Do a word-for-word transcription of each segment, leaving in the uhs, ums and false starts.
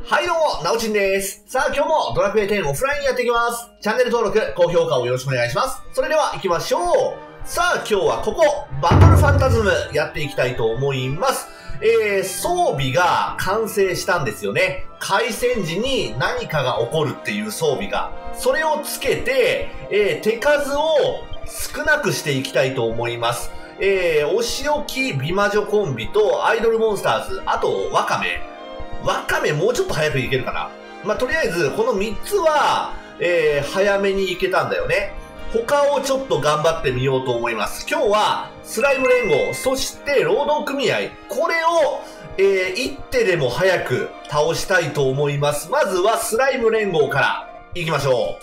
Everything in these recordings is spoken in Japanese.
はいどうも、なおちんです。さあ今日もドラクエテンオフラインやっていきます。チャンネル登録、高評価をよろしくお願いします。それでは行きましょう。さあ今日はここ、バトルファンタズムやっていきたいと思います。えー、装備が完成したんですよね。開戦時に何かが起こるっていう装備が。それをつけて、えー、手数を少なくしていきたいと思います。えー、お仕置き美魔女コンビとアイドルモンスターズ、あとワカメ。ワカメもうちょっと早くいけるかな。まあ、とりあえず、このみっつは、えー、早めにいけたんだよね。他をちょっと頑張ってみようと思います。今日は、スライム連合、そして労働組合、これを、えー、一手でも早く倒したいと思います。まずは、スライム連合から行きましょう。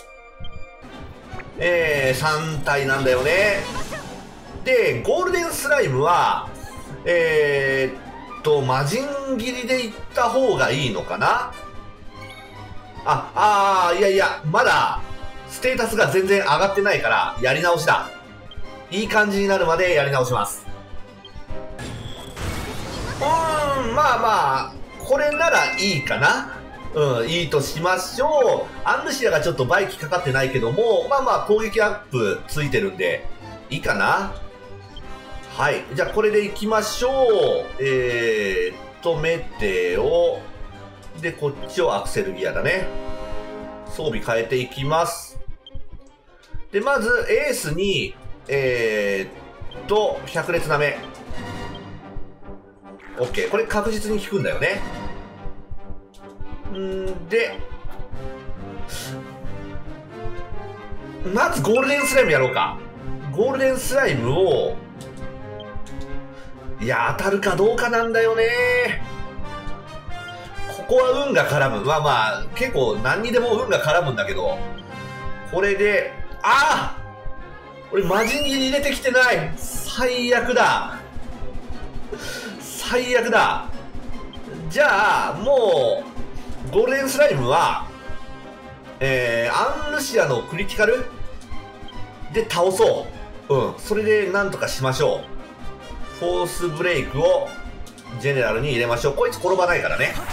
えー、さん体なんだよね。で、ゴールデンスライムは、えー、と、魔人斬りで行った方がいいのかなあ、あー、いやいや、まだ、ステータスが全然上がってないから、やり直しだ。いい感じになるまでやり直します。うーん、まあまあ、これならいいかな。うん、いいとしましょう。アンルシアがちょっとバイキかかってないけども、まあまあ攻撃アップついてるんで、いいかな。はい。じゃあ、これでいきましょう。えーっと、メテオ。で、こっちをアクセルギアだね。装備変えていきます。で、まず、エースに、えーっと、百列なめ。OK。これ確実に効くんだよね。んで、まずゴールデンスライムやろうか。ゴールデンスライムを、いや、当たるかどうかなんだよね。ここは運が絡む。まあまあ、結構何にでも運が絡むんだけど、これで、ああ俺魔人斬り入れてきてない。最悪だ。最悪だ。じゃあ、もう、ゴールデンスライムは、えー、アンルシアのクリティカルで倒そう。うん。それでなんとかしましょう。フォースブレイクをジェネラルに入れましょう。こいつ転ばないからね。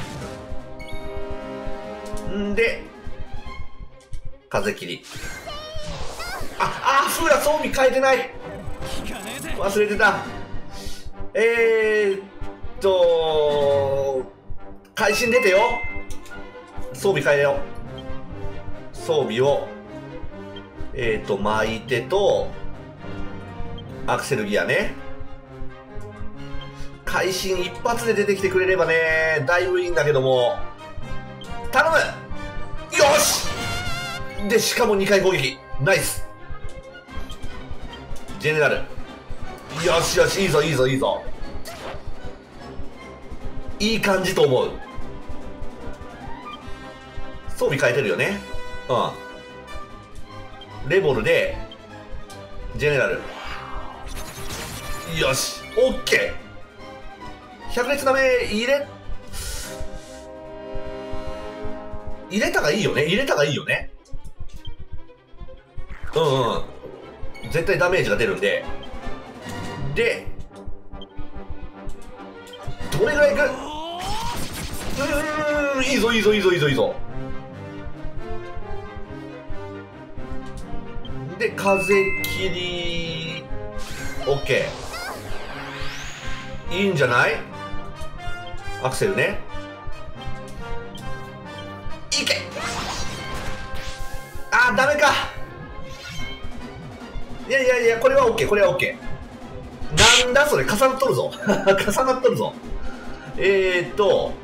んで、風切り。あ、あ、フーラ装備変えてない。忘れてた。えーっと、会心出てよ。装備変えよう。装備を、えーっと、巻いてと、アクセルギアね。会心一発で出てきてくれればね、だいぶいいんだけども。頼む！よし！で、しかもにかい攻撃。ナイス。ジェネラル。よしよし、いいぞいいぞいいぞ。いい感じと思う。装備変えてるよね。うん。レボルで、ジェネラル。よし。オッケー。百列なめ入れ、入れたがいいよね。入れたがいいよね。うんうん。絶対ダメージが出るんで。で、どれぐらいいく？うーん、いいぞいいぞいいぞいいぞいいぞ。で、風切り、OK。いいんじゃない？アクセルね。いけ！あー、ダメか。いやいやいや、これは OK、これは OK。なんだそれ、重なっとるぞ。重なっとるぞ。えーっと、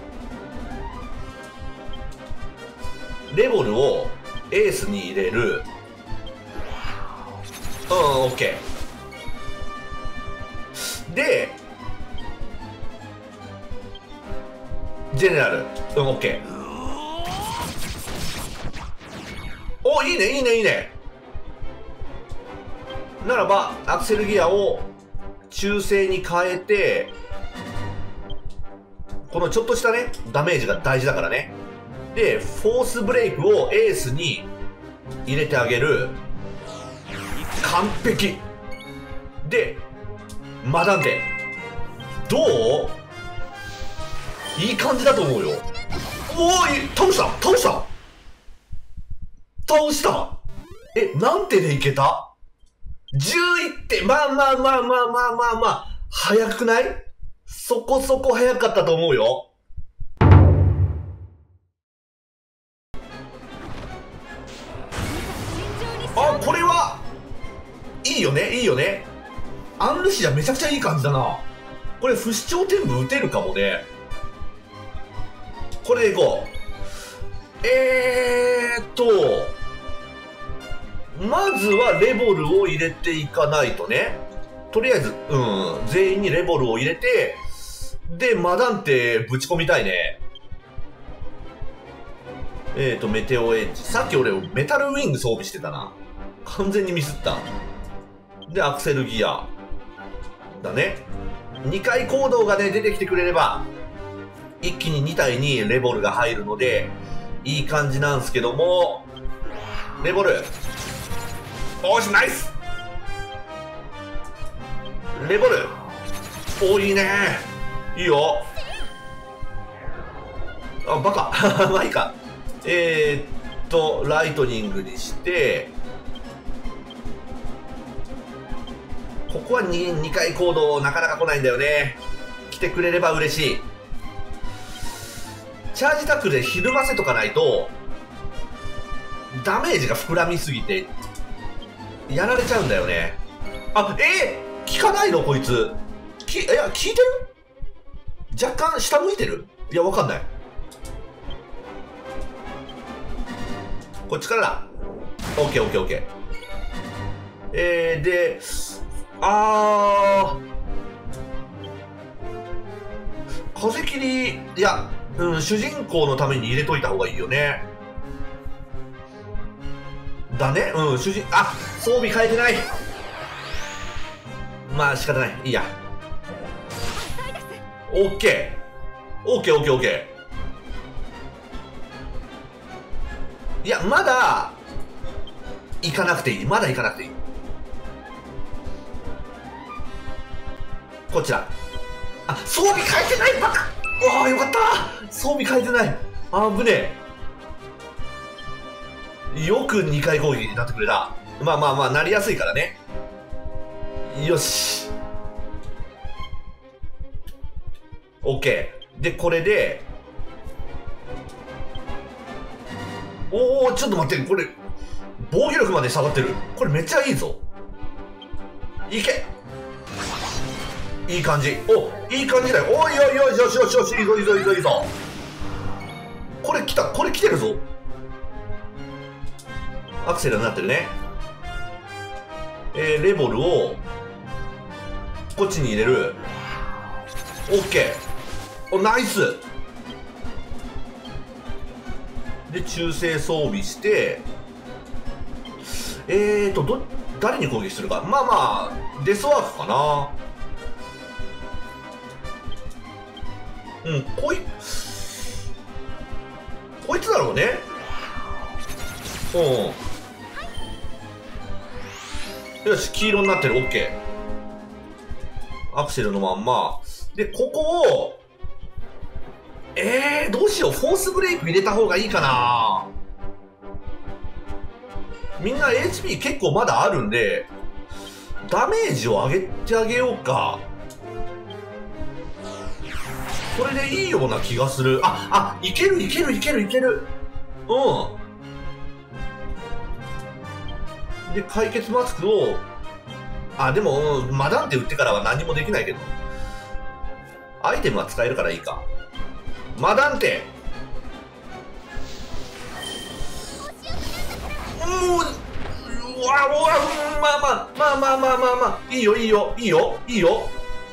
レボルをエースに入れる。うん、OK。で、ジェネラル。うん、オッケー。お、いいね、いいね、いいね。ならば、アクセルギアを中性に変えて、このちょっとしたね、ダメージが大事だからね。で、フォースブレイクをエースに入れてあげる。完璧。で、マダンテ。どう？いい感じだと思うよ。 おーい、倒した倒した倒したえ、何手でいけた ?じゅういってん。まあまあまあまあまあまあまあ。早くない？そこそこ早かったと思うよ。あ、これはいいよね、いいよね。アンルシアめちゃくちゃいい感じだな。これ不死鳥天部打てるかもね。これでいこう。えーっと、まずはレボルを入れていかないとね。とりあえず、うん、全員にレボルを入れて、で、マダンテぶち込みたいね。えーと、メテオエッジ。さっき俺メタルウィング装備してたな。完全にミスった。で、アクセルギア。だね。にかい行動がね、出てきてくれれば、一気にに体にレボルが入るので、いい感じなんですけども、レボル。おーし、ナイスレボル。おー、いいねいいよ。あ、バカ。まあいいか。えー、っと、ライトニングにして、ここは 2, にかい行動なかなか来ないんだよね。来てくれれば嬉しい。チャージタックルでひるませとかないとダメージが膨らみすぎてやられちゃうんだよね。あ、えー、効かないのこいつ。き、いや、効いてる？若干下向いてる？いや、わかんない。こっちからだ。オッケーオッケーオッケー。えー、で、あー、風切り、いや、うん、主人公のために入れといた方がいいよね。だね、うん、主人、あ、装備変えてない。まあ仕方ない、いいや。オッケー、オッケーオッケーオッケー。いや、まだ行かなくていい、まだ行かなくていい。こちら。あ、装備変えてないバカ。ああ、よかった。装備変えてない。あぶねえ。よくにかい攻撃になってくれた。まあまあまあ、なりやすいからね。よし。オッケー。で、これで、おお、ちょっと待って、これ、防御力まで下がってる。これめっちゃいいぞ。いけ。いい感じ。お、いい感じだよ。おいおいおい、よしよしよし、いいぞいいぞいいぞいいぞ。これ来た、これ来てるぞ。アクセルになってるね。えー、レボルを、こっちに入れる。オッケー。お、ナイス。で、中性装備して、えーと、ど、誰に攻撃するか。まあまあ、デスワークかな。うん、こい、こいつだろうね。うん。よし、黄色になってる。オッケー。アクセルのまんま。で、ここを、えー、どうしよう。フォースブレイク入れた方がいいかな。みんな エイチピー 結構まだあるんで、ダメージを上げてあげようか。これでいいような気がする。あ、あ、いけるいけるいけるいける。うん。で、解決マスクを、あ、でも、うん、マダンテ打ってからは何もできないけど。アイテムは使えるからいいか。マダンテ。うー、うわ、うわ、まあまあ、まあまあまあまあまあ、いいよいいよ、いいよ、いいよ。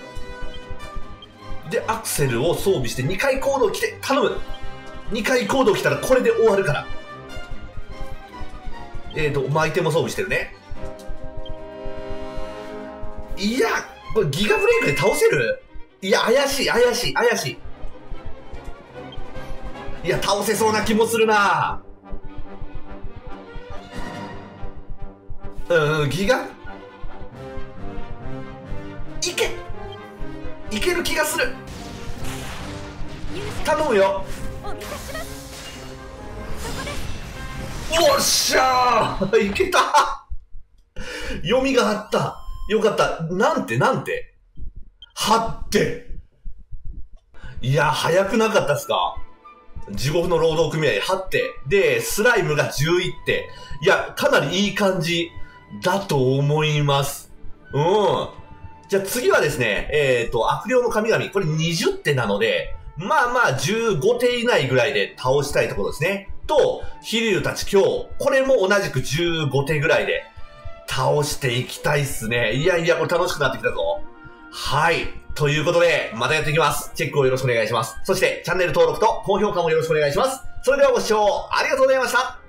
で、アクセルを装備してにかい行動来て、頼む。にかい行動来たらこれで終わるから。えーと、まあ、アイテム装備してるね。いや、これギガブレイクで倒せる？いや、怪しい、怪しい、怪しい。いや、倒せそうな気もするな。うん、ギガいけいける気がする。頼むよ。 おっしゃーいけた読みがあった。よかった。なんてなんてはって。いや、早くなかったっすか？地獄の労働組合はって。で、スライムがじゅういってん。いや、かなりいい感じだと思います。うん。じゃあ次はですね、えっと、悪霊の神々。これにじゅってんなので、まあまあじゅうごてん以内ぐらいで倒したいところですね。と、飛竜たち今日。これも同じくじゅうごてんぐらいで倒していきたいっすね。いやいや、これ楽しくなってきたぞ。はい。ということで、またやっていきます。チェックをよろしくお願いします。そして、チャンネル登録と高評価もよろしくお願いします。それではご視聴ありがとうございました。